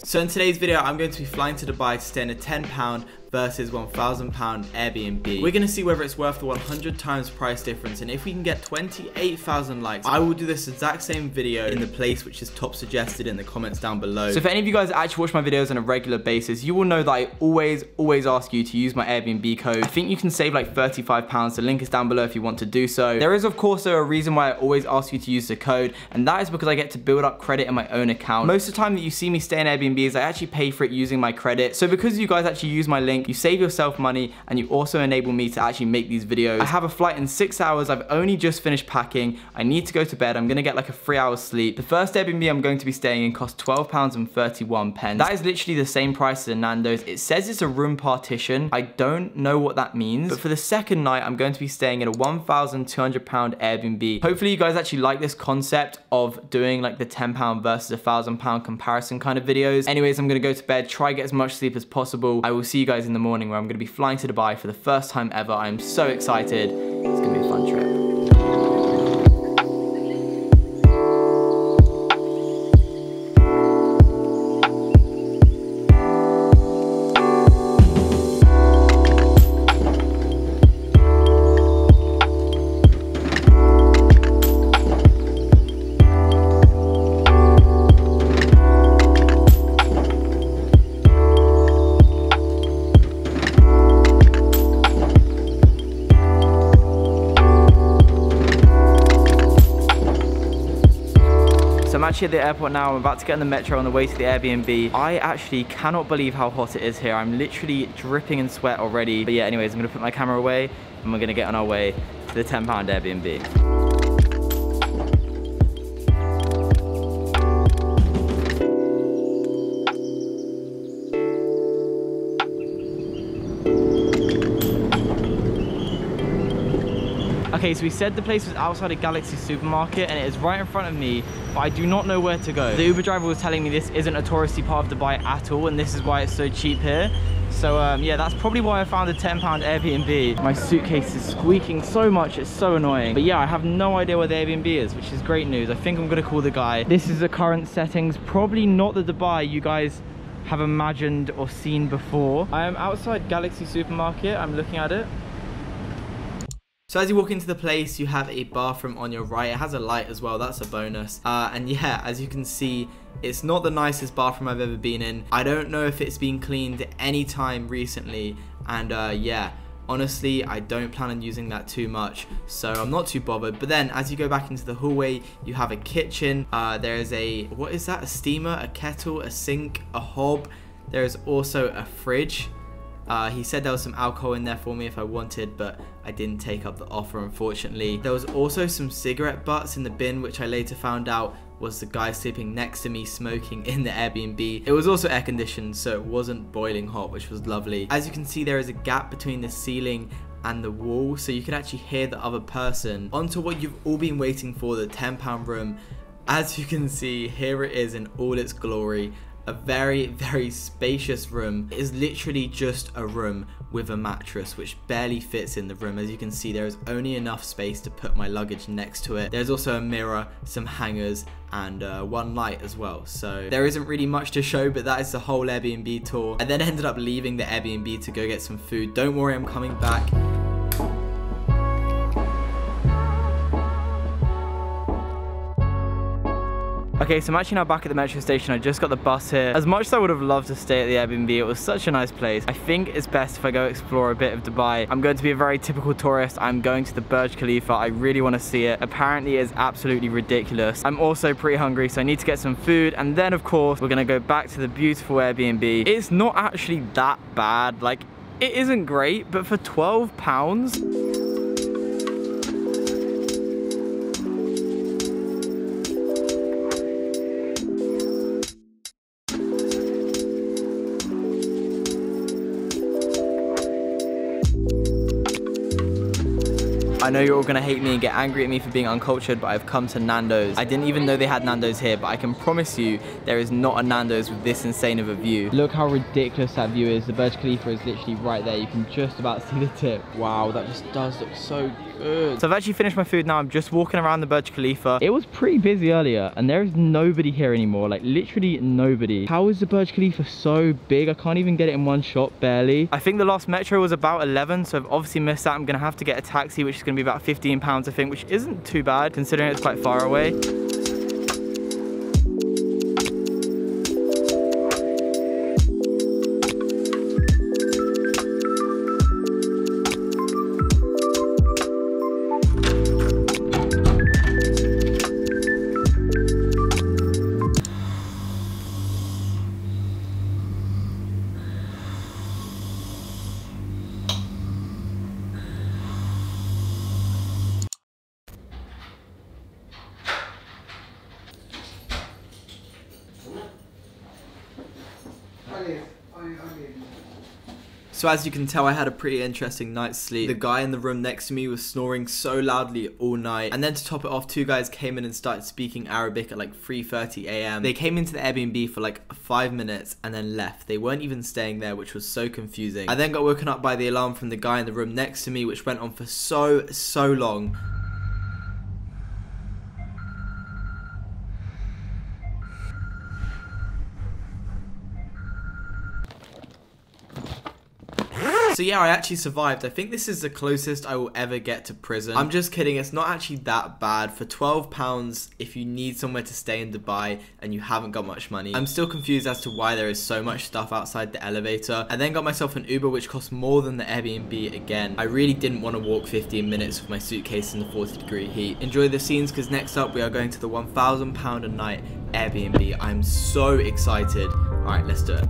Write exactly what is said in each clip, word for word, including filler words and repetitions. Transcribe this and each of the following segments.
So in today's video, I'm going to be flying to Dubai to stay in a ten pound versus one thousand pound Airbnb. We're going to see whether it's worth the one hundred times price difference, and if we can get twenty-eight thousand likes, I will do this exact same video in the place which is top suggested in the comments down below. So if any of you guys actually watch my videos on a regular basis, you will know that I always, always ask you to use my Airbnb code. I think you can save like thirty-five pounds. The link is down below if you want to do so. There is of course a reason why I always ask you to use the code, and that is because I get to build up credit in my own account. Most of the time that you see me stay in Airbnbs, I actually pay for it using my credit. So because you guys actually use my link, you save yourself money and you also enable me to actually make these videos. I have a flight in six hours. I've only just finished packing. I need to go to bed. I'm gonna get like a three hours sleep. The first Airbnb I'm going to be staying in costs twelve pounds and thirty-one pence. That is literally the same price as a Nando's. It says it's a room partition. I don't know what that means, but for the second night, I'm going to be staying in a one thousand two hundred pound Airbnb. Hopefully you guys actually like this concept of doing like the ten pound versus a one thousand pound comparison kind of videos. Anyways, I'm gonna go to bed, try get as much sleep as possible. I will see you guys in the morning where I'm gonna be flying to Dubai for the first time ever. I'm so excited. It's gonna be a fun trip. I'm actually at the airport now. I'm about to get on the metro on the way to the Airbnb. I actually cannot believe how hot it is here. I'm literally dripping in sweat already. But yeah, anyways, I'm gonna put my camera away and we're gonna get on our way to the ten pound Airbnb. Okay, so we said the place was outside a Galaxy supermarket and it is right in front of me, but I do not know where to go. The Uber driver was telling me this isn't a touristy part of Dubai at all, and this is why it's so cheap here. So um, yeah, that's probably why I found a ten pound Airbnb. My suitcase is squeaking so much, it's so annoying. But yeah, I have no idea where the Airbnb is, which is great news. I think I'm gonna call the guy. This is the current settings, probably not the Dubai you guys have imagined or seen before. I am outside Galaxy supermarket, I'm looking at it. So as you walk into the place, you have a bathroom on your right. It has a light as well, that's a bonus. Uh, and yeah, as you can see, it's not the nicest bathroom I've ever been in. I don't know if it's been cleaned any time recently. And uh, yeah, honestly, I don't plan on using that too much, so I'm not too bothered. But then as you go back into the hallway, you have a kitchen. Uh, there is a, what is that? A steamer, a kettle, a sink, a hob. There is also a fridge. Uh, he said there was some alcohol in there for me if I wanted, but I didn't take up the offer, unfortunately. There was also some cigarette butts in the bin, which I later found out was the guy sleeping next to me smoking in the Airbnb. It was also air conditioned, so it wasn't boiling hot, which was lovely. As you can see, there is a gap between the ceiling and the wall, so you can actually hear the other person. Onto what you've all been waiting for, the ten pound room. As you can see, here it is in all its glory. A very, very spacious room. It is literally just a room with a mattress which barely fits in the room. As you can see, there is only enough space to put my luggage next to it. There's also a mirror, some hangers, and uh, one light as well. So there isn't really much to show, but that is the whole Airbnb tour. I then ended up leaving the Airbnb to go get some food. Don't worry, I'm coming back. Okay, so I'm actually now back at the metro station. I just got the bus here. As much as I would have loved to stay at the Airbnb, it was such a nice place. I think it's best if I go explore a bit of Dubai. I'm going to be a very typical tourist. I'm going to the Burj Khalifa. I really want to see it. Apparently it's absolutely ridiculous. I'm also pretty hungry, so I need to get some food. And then of course, we're gonna go back to the beautiful Airbnb. It's not actually that bad. Like, it isn't great, but for twelve pounds, I know you're all gonna hate me and get angry at me for being uncultured, but I've come to Nando's. I didn't even know they had Nando's here, but I can promise you there is not a Nando's with this insane of a view. Look how ridiculous that view is. The Burj Khalifa is literally right there. You can just about see the tip. Wow, that just does look so good. So I've actually finished my food now. I'm just walking around the Burj Khalifa. It was pretty busy earlier and there is nobody here anymore. Like literally nobody. How is the Burj Khalifa so big? I can't even get it in one shot, barely. I think the last metro was about eleven, so I've obviously missed that. I'm gonna have to get a taxi, which is gonna be about fifteen pounds, I think, which isn't too bad considering it's quite far away. So as you can tell, I had a pretty interesting night's sleep. The guy in the room next to me was snoring so loudly all night. And then to top it off, two guys came in and started speaking Arabic at like three thirty a m They came into the Airbnb for like five minutes and then left. They weren't even staying there, which was so confusing. I then got woken up by the alarm from the guy in the room next to me, which went on for so, so long. So yeah, I actually survived. I think this is the closest I will ever get to prison. I'm just kidding, it's not actually that bad. For twelve pounds, if you need somewhere to stay in Dubai and you haven't got much money. I'm still confused as to why there is so much stuff outside the elevator. I then got myself an Uber, which cost more than the Airbnb again. I really didn't want to walk fifteen minutes with my suitcase in the forty degree heat. Enjoy the scenes, because next up we are going to the one thousand pound a night Airbnb. I'm so excited. All right, let's do it.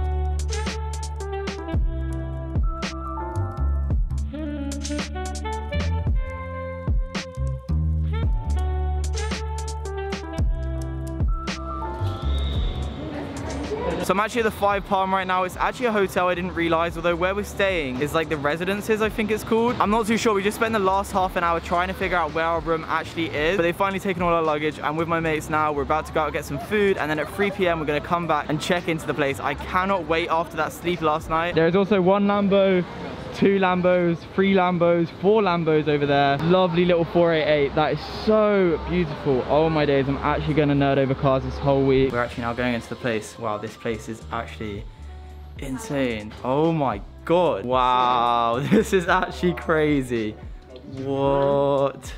So I'm actually at the Five Palm right now. It's actually a hotel, I didn't realize, although where we're staying is like the residences, I think it's called. I'm not too sure. We just spent the last half an hour trying to figure out where our room actually is, but they've finally taken all our luggage. I'm with my mates now. We're about to go out and get some food, and then at three p m we're gonna come back and check into the place. I cannot wait after that sleep last night. There is also one Lambo, two Lambos, three Lambos, four Lambos over there. Lovely little four eighty-eight. That is so beautiful. Oh my days, I'm actually gonna nerd over cars this whole week. We're actually now going into the place. Wow, this place is actually insane. Oh my god. Wow, this is actually crazy. What?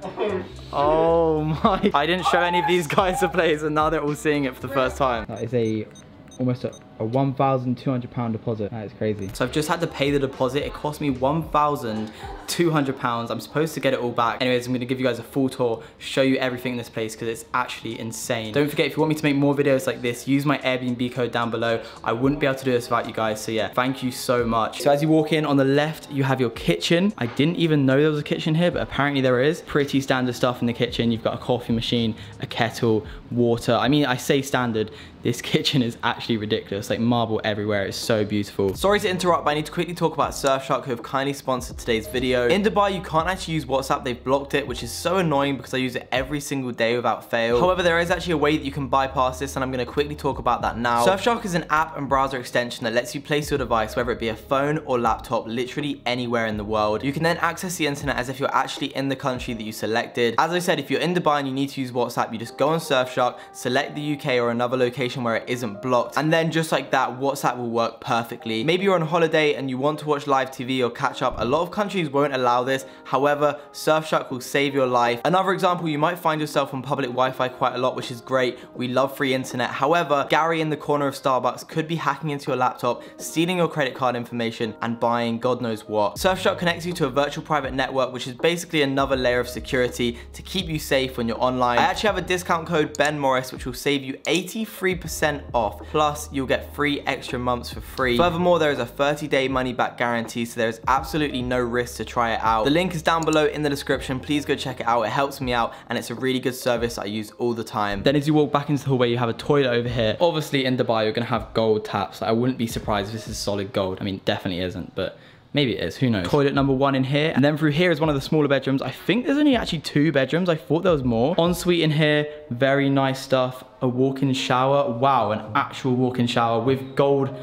Oh my. I didn't show any of these guys the place and now they're all seeing it for the first time. That is a almost a, a one thousand two hundred pound deposit. That is crazy. So I've just had to pay the deposit. It cost me one thousand two hundred pounds. I'm supposed to get it all back. Anyways, I'm gonna give you guys a full tour, show you everything in this place because it's actually insane. Don't forget, if you want me to make more videos like this, use my Airbnb code down below. I wouldn't be able to do this without you guys. So yeah, thank you so much. So as you walk in, on the left, you have your kitchen. I didn't even know there was a kitchen here, but apparently there is. Pretty standard stuff in the kitchen. You've got a coffee machine, a kettle, water. I mean, I say standard. This kitchen is actually ridiculous, like marble everywhere. It's so beautiful. Sorry to interrupt, but I need to quickly talk about Surfshark, who have kindly sponsored today's video. In Dubai, you can't actually use WhatsApp. They've blocked it, which is so annoying because I use it every single day without fail. However, there is actually a way that you can bypass this, and I'm gonna quickly talk about that now. Surfshark is an app and browser extension that lets you place your device, whether it be a phone or laptop, literally anywhere in the world. You can then access the internet as if you're actually in the country that you selected. As I said, if you're in Dubai and you need to use WhatsApp, you just go on Surfshark, select the U K or another location where it isn't blocked, and then just like that, WhatsApp will work perfectly. Maybe you're on holiday and you want to watch live T V or catch up. A lot of countries won't allow this. However, Surfshark will save your life. Another example, you might find yourself on public Wi-Fi quite a lot, which is great. We love free internet. However, Gary in the corner of Starbucks could be hacking into your laptop, stealing your credit card information, and buying God knows what. Surfshark connects you to a virtual private network, which is basically another layer of security to keep you safe when you're online. I actually have a discount code Ben Morris, which will save you eighty-three percent off. Plus, you'll get three extra months for free. Furthermore, there is a thirty day money back guarantee, so there is absolutely no risk to try it out. The link is down below in the description. Please go check it out. It helps me out, and it's a really good service I use all the time. Then as you walk back into the hallway, you have a toilet over here. Obviously, in Dubai, you're gonna have gold taps. I wouldn't be surprised if this is solid gold. I mean, definitely isn't, but maybe it is, who knows. Toilet number one in here. And then through here is one of the smaller bedrooms. I think there's only actually two bedrooms. I thought there was more. Ensuite in here, very nice stuff. A walk-in shower. Wow, an actual walk-in shower with gold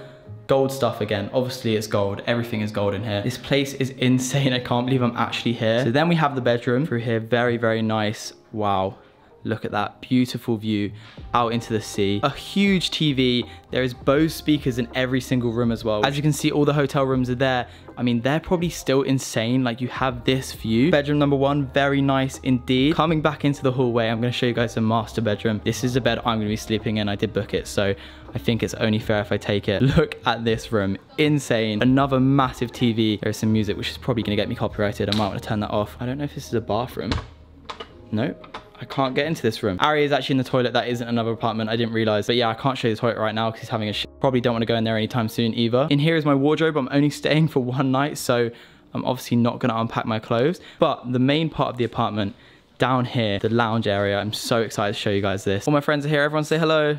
Gold stuff again. Obviously it's gold. Everything is gold in here. This place is insane. I can't believe I'm actually here. So then we have the bedroom through here. Very, very nice. Wow. Look at that beautiful view out into the sea. A huge T V. There is Bose speakers in every single room as well. As you can see, all the hotel rooms are there. I mean, they're probably still insane. Like, you have this view. Bedroom number one, very nice indeed. Coming back into the hallway, I'm going to show you guys the master bedroom. This is a bed I'm going to be sleeping in. I did book it, so I think it's only fair if I take it. Look at this room. Insane. Another massive T V. There is some music, which is probably going to get me copyrighted. I might want to turn that off. I don't know if this is a bathroom. Nope. I can't get into this room. Ari is actually in the toilet. That isn't another apartment. I didn't realize. But yeah, I can't show you the toilet right now because he's having a shit. Probably don't want to go in there anytime soon either. In here is my wardrobe. I'm only staying for one night, so I'm obviously not going to unpack my clothes. But the main part of the apartment, down here, the lounge area, I'm so excited to show you guys this. All my friends are here. Everyone say hello.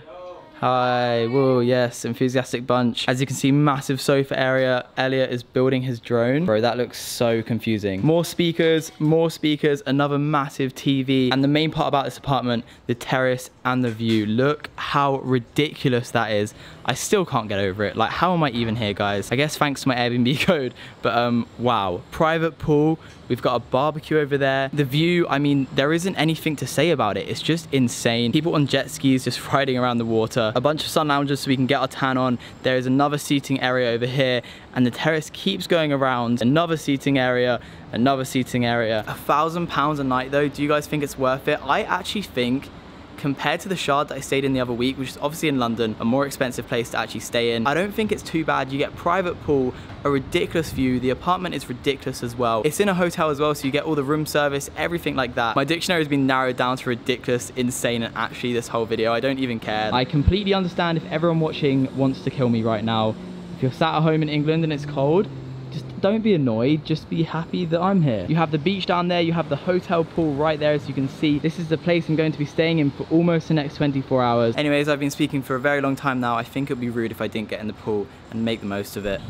Hi, whoa, yes, enthusiastic bunch. As you can see, massive sofa area. Elliot is building his drone. Bro, that looks so confusing. More speakers, more speakers, another massive T V. And the main part about this apartment, the terrace and the view. Look how ridiculous that is. I still can't get over it. Like, how am I even here, guys? I guess thanks to my Airbnb code, but um, wow. Private pool. We've got a barbecue over there. The view, I mean, there isn't anything to say about it. It's just insane. People on jet skis just riding around the water. A bunch of sun lounges so we can get our tan on. There is another seating area over here, and the terrace keeps going around. Another seating area, another seating area. A thousand pounds a night though. Do you guys think it's worth it? I actually think, compared to the Shard that I stayed in the other week, which is obviously in London, a more expensive place to actually stay in, I don't think it's too bad. You get private pool, a ridiculous view. The apartment is ridiculous as well. It's in a hotel as well, so you get all the room service, everything like that. My dictionary has been narrowed down to ridiculous, insane, and actually this whole video, I don't even care. I completely understand if everyone watching wants to kill me right now. If you're sat at home in England and it's cold, just don't be annoyed, just be happy that I'm here. You have the beach down there, you have the hotel pool right there, as you can see. This is the place I'm going to be staying in for almost the next twenty-four hours. Anyways, I've been speaking for a very long time now. I think it would be rude if I didn't get in the pool and make the most of it.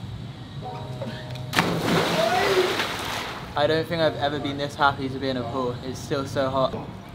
I don't think I've ever been this happy to be in a pool. It's still so hot.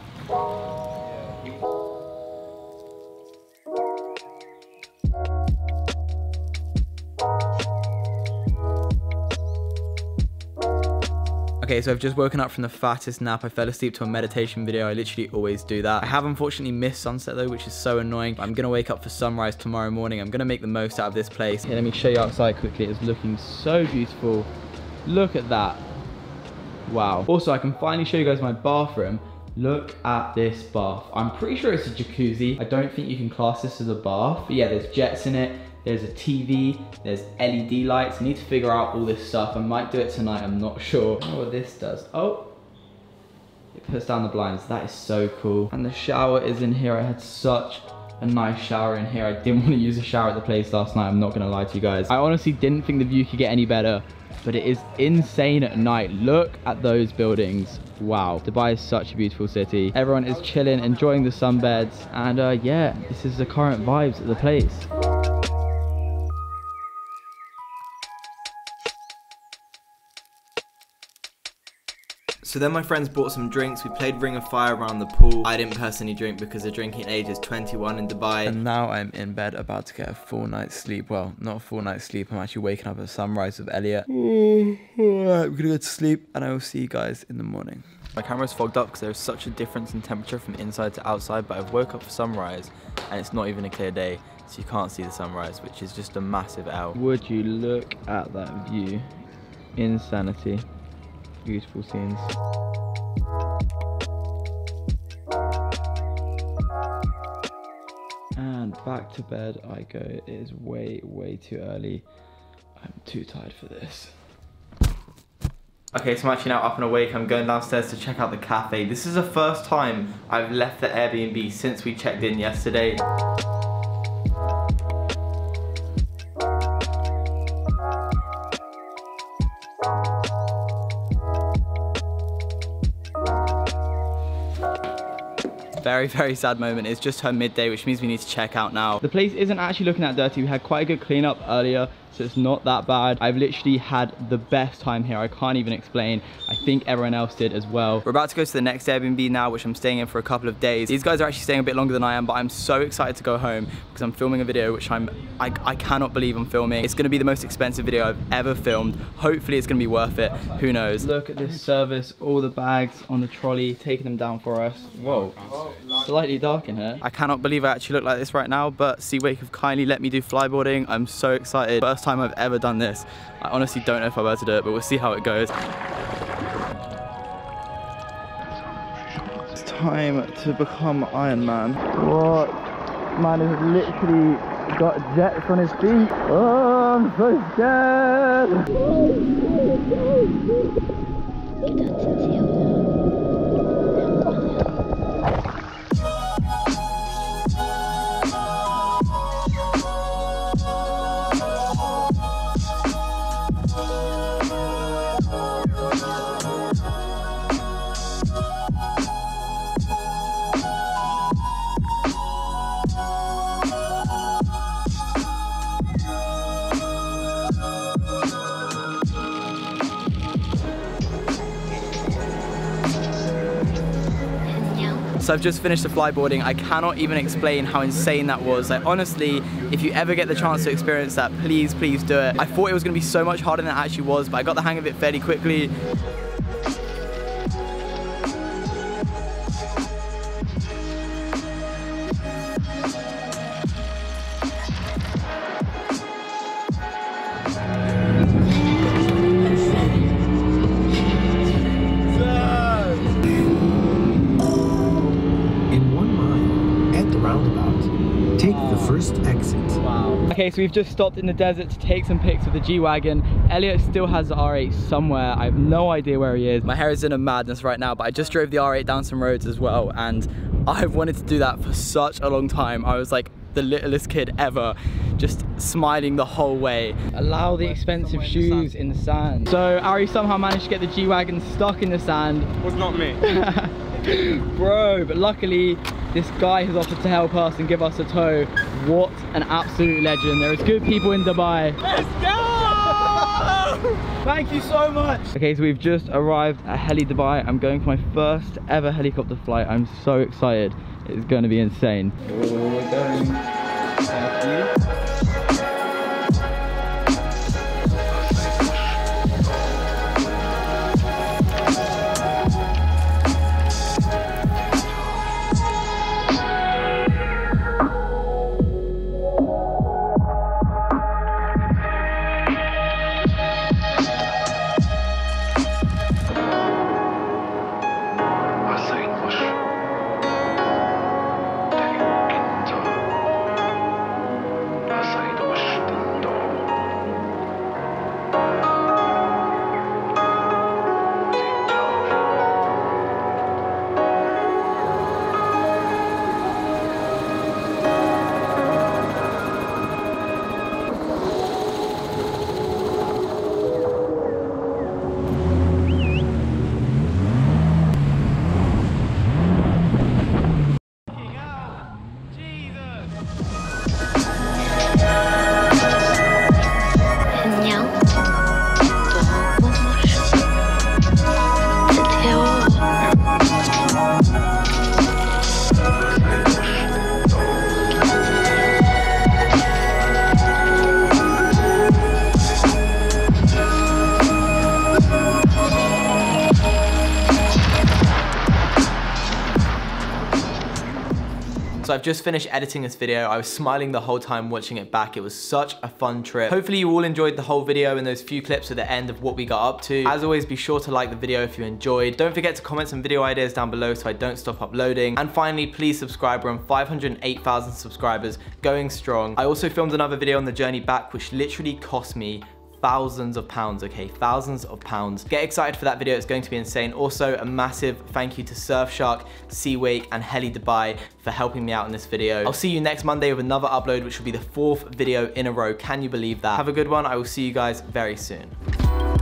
Okay, so I've just woken up from the fattest nap. I fell asleep to a meditation video. I literally always do that. I have unfortunately missed sunset though, which is so annoying. I'm gonna wake up for sunrise tomorrow morning. I'm gonna make the most out of this place. Here, let me show you outside quickly. It's looking so beautiful. Look at that. Wow. Also, I can finally show you guys my bathroom. Look at this bath. I'm pretty sure it's a jacuzzi. I don't think you can class this as a bath. But yeah, there's jets in it. There's a T V, there's L E D lights. I need to figure out all this stuff. I might do it tonight, I'm not sure. I don't know what this does. Oh, it puts down the blinds. That is so cool. And the shower is in here. I had such a nice shower in here. I didn't want to use a shower at the place last night. I'm not gonna lie to you guys. I honestly didn't think the view could get any better, but it is insane at night. Look at those buildings. Wow, Dubai is such a beautiful city. Everyone is chilling, enjoying the sunbeds. And uh, yeah, this is the current vibes of the place. So then my friends bought some drinks. We played Ring of Fire around the pool. I didn't personally drink because the drinking age is twenty-one in Dubai. And now I'm in bed about to get a full night's sleep. Well, not a full night's sleep. I'm actually waking up at sunrise with Elliot. Alright, we're gonna go to sleep and I will see you guys in the morning. My camera's fogged up because there's such a difference in temperature from inside to outside, but I've woke up for sunrise and it's not even a clear day, so you can't see the sunrise, which is just a massive L. Would you look at that view? Insanity. Beautiful scenes. And back to bed I go. It is way, way too early. I'm too tired for this. Okay, so I'm actually now up and awake. I'm going downstairs to check out the cafe. This is the first time I've left the Airbnb since we checked in yesterday. Very, very sad moment. It's just turned midday, which means we need to check out now. The place isn't actually looking that dirty. We had quite a good cleanup earlier, so it's not that bad. I've literally had the best time here. I can't even explain. I think everyone else did as well. We're about to go to the next Airbnb now, which I'm staying in for a couple of days. These guys are actually staying a bit longer than I am, but I'm so excited to go home because I'm filming a video which I'm, I, I cannot believe I'm filming. It's gonna be the most expensive video I've ever filmed. Hopefully it's gonna be worth it. Who knows? Look at this service, all the bags on the trolley, taking them down for us. Whoa, slightly dark in here. I cannot believe I actually look like this right now, but Seawake have kindly let me do flyboarding. I'm so excited. First time I've ever done this. I honestly don't know if I'm able to do it, but we'll see how it goes. It's time to become Iron Man. What? Man has literally got jets on his feet. Oh, I'm so scared. So I've just finished the flyboarding. I cannot even explain how insane that was. Like honestly, if you ever get the chance to experience that, please, please do it. I thought it was gonna be so much harder than it actually was, but I got the hang of it fairly quickly. First exit. Wow. Okay, so we've just stopped in the desert to take some pics of the G-Wagon. Elliot still has the R eight somewhere. I have no idea where he is. My hair is in a madness right now, but I just drove the R eight down some roads as well, and I've wanted to do that for such a long time. I was like the littlest kid ever, just smiling the whole way. Allow the expensive shoes in the sand. So Ari somehow managed to get the G-Wagon stuck in the sand. It was not me. Bro, but luckily this guy has offered to help us and give us a tow. What an absolute legend. There is good people in Dubai. Let's go! Thank you so much. Okay, so we've just arrived at Heli Dubai. I'm going for my first ever helicopter flight. I'm so excited. It's going to be insane. Oh, we're going. Thank you. So I've just finished editing this video. I was smiling the whole time watching it back. It was such a fun trip. Hopefully you all enjoyed the whole video and those few clips at the end of what we got up to. As always, be sure to like the video if you enjoyed. Don't forget to comment some video ideas down below so I don't stop uploading. And finally, please subscribe. We're on five hundred eight thousand subscribers, going strong. I also filmed another video on the journey back, which literally cost me thousands of pounds, okay? Thousands of pounds. Get excited for that video, it's going to be insane. Also, a massive thank you to Surfshark, Seawake, and Heli Dubai for helping me out in this video. I'll see you next Monday with another upload, which will be the fourth video in a row. Can you believe that? Have a good one. I will see you guys very soon.